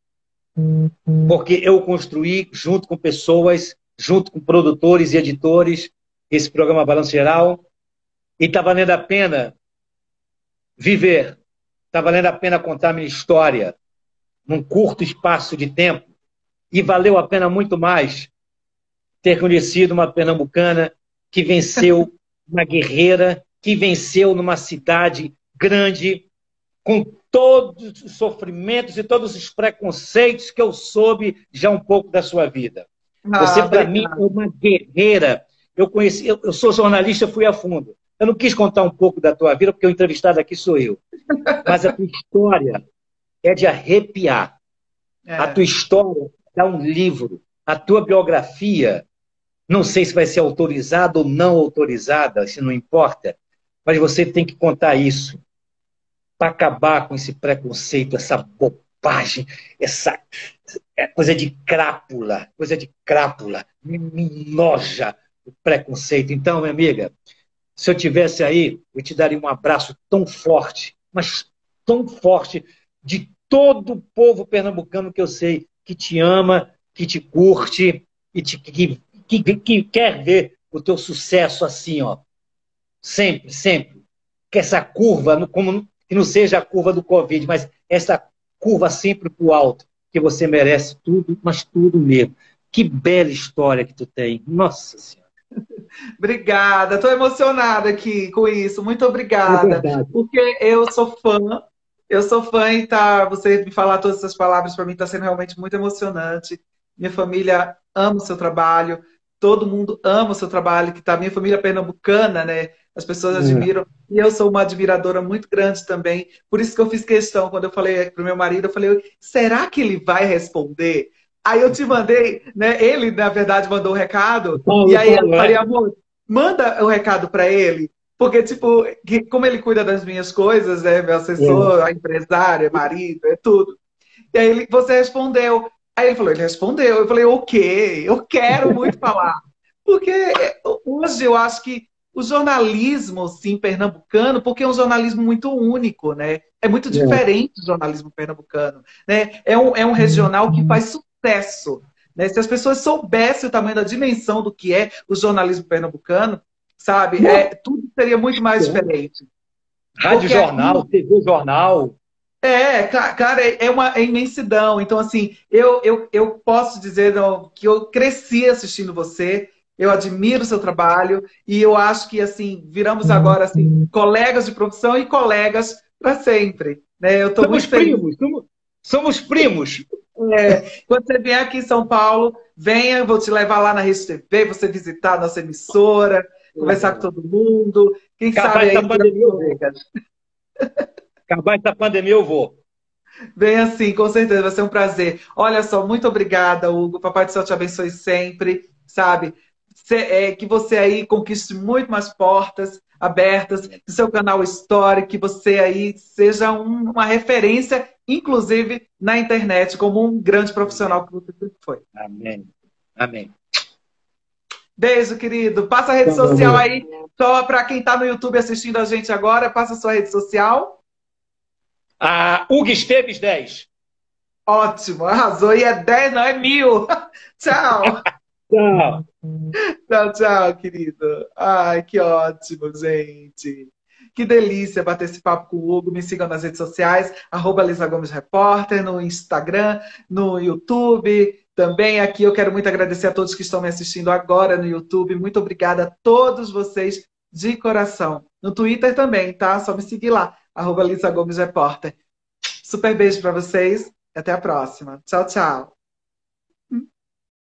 porque eu construí, junto com pessoas, junto com produtores e editores, esse programa Balanço Geral. E está valendo a pena viver, está valendo a pena contar minha história num curto espaço de tempo. E valeu a pena muito mais ter conhecido uma pernambucana que venceu, uma guerreira, que venceu numa cidade grande, com todos os sofrimentos e todos os preconceitos que eu soube já um pouco da sua vida. Você,
Ah,
para mim, é
obrigada.
uma guerreira. Eu conheci, eu, eu sou jornalista, fui a fundo. Eu não quis contar um pouco da tua vida, porque o entrevistado aqui sou eu. Mas a tua história é de arrepiar. A tua
É.
história dá um livro. A tua biografia, não sei se vai ser autorizada ou não autorizada, isso não importa, mas você tem que contar isso para acabar com esse preconceito, essa bobagem, essa é coisa de crápula, coisa de crápula, me me noja o preconceito. Então, minha amiga, se eu tivesse aí, eu te daria um abraço tão forte, mas tão forte, de todo o povo pernambucano que eu sei que te ama, que te curte e te, que, que, que quer ver o teu sucesso assim, ó. Sempre, sempre. Que essa curva, como, que não seja a curva do Covid, mas essa curva sempre para o alto, que você merece tudo, mas tudo mesmo. Que bela história que tu tem. Nossa Senhora.
Obrigada. Estou emocionada aqui com isso. Muito
É
obrigada.
verdade.
Porque eu sou fã. Eu sou fã e tá, você me falar todas essas palavras para mim está sendo realmente muito emocionante. Minha família ama o seu trabalho. Todo mundo ama o seu trabalho, que tá minha família pernambucana, né? As pessoas admiram. E eu sou uma admiradora muito grande também. Por isso que eu fiz questão, quando eu falei para o meu marido, eu falei, será que ele vai responder? Aí eu te mandei, né? Ele, na verdade, mandou o recado. E
Paulo,
aí eu
Paulo,
falei,
é?
amor, manda o recado para ele. Porque, tipo, que- como ele cuida das minhas coisas, né? Meu
É.
assessor, a empresária, marido, é tudo. E aí ele- você respondeu. Aí ele falou, ele respondeu. Eu falei, o quê? Eu quero muito falar. Porque hoje eu acho que o jornalismo, sim, pernambucano, porque é um jornalismo muito único, né? É muito
É.
diferente do jornalismo pernambucano, né? É um, é um regional que faz sucesso, né? Se as pessoas soubessem o tamanho da dimensão do que é o jornalismo pernambucano, sabe? É, tudo seria muito mais diferente.
Rádio
Porque
Jornal,
aqui
T V Jornal.
é, ca- cara, é é uma é imensidão. Então, assim, eu, eu, eu posso dizer não, que eu cresci assistindo você, eu admiro o seu trabalho e eu acho que, assim, viramos agora, assim, colegas de profissão e colegas para sempre, né? Eu estou
Somos
muito feliz.
primos, somos, somos primos.
É, quando você vier aqui em São Paulo, venha, eu vou te levar lá na Rede T V, você visitar a nossa emissora, conversar com todo mundo. Quem
Acabar
sabe
essa
aí viramos
pandemia, eu vou.
colegas.
Acabar essa pandemia, eu vou.
Vem assim, com certeza, vai ser um prazer. Olha só, muito obrigada, Hugo. Papai do Céu te abençoe sempre, sabe? Cê- é, que você aí conquiste muito mais portas abertas, que seu canal estoure, que você aí seja um- uma referência, inclusive na internet, como um grande profissional que você sempre foi.
Amém. Amém.
Beijo, querido. Passa a rede
Então, meu
social
amor.
aí, só para quem está no YouTube assistindo a gente agora, passa a sua rede social.
A Hugo Esteves dez.
Ótimo, arrasou. E é dez, não é mil. Tchau.
Tchau.
Tchau, tchau, querido. Ai, que ótimo, gente. Que delícia bater esse papo com o Hugo. Me sigam nas redes sociais, arroba Lisa Gomes Repórter, no Instagram, no YouTube. Também aqui eu quero muito agradecer a todos que estão me assistindo agora no YouTube. Muito obrigada a todos vocês de coração. No Twitter também, tá? Só me seguir lá, arroba Lisa Gomes Repórter. Super beijo para vocês e até a próxima. Tchau, tchau.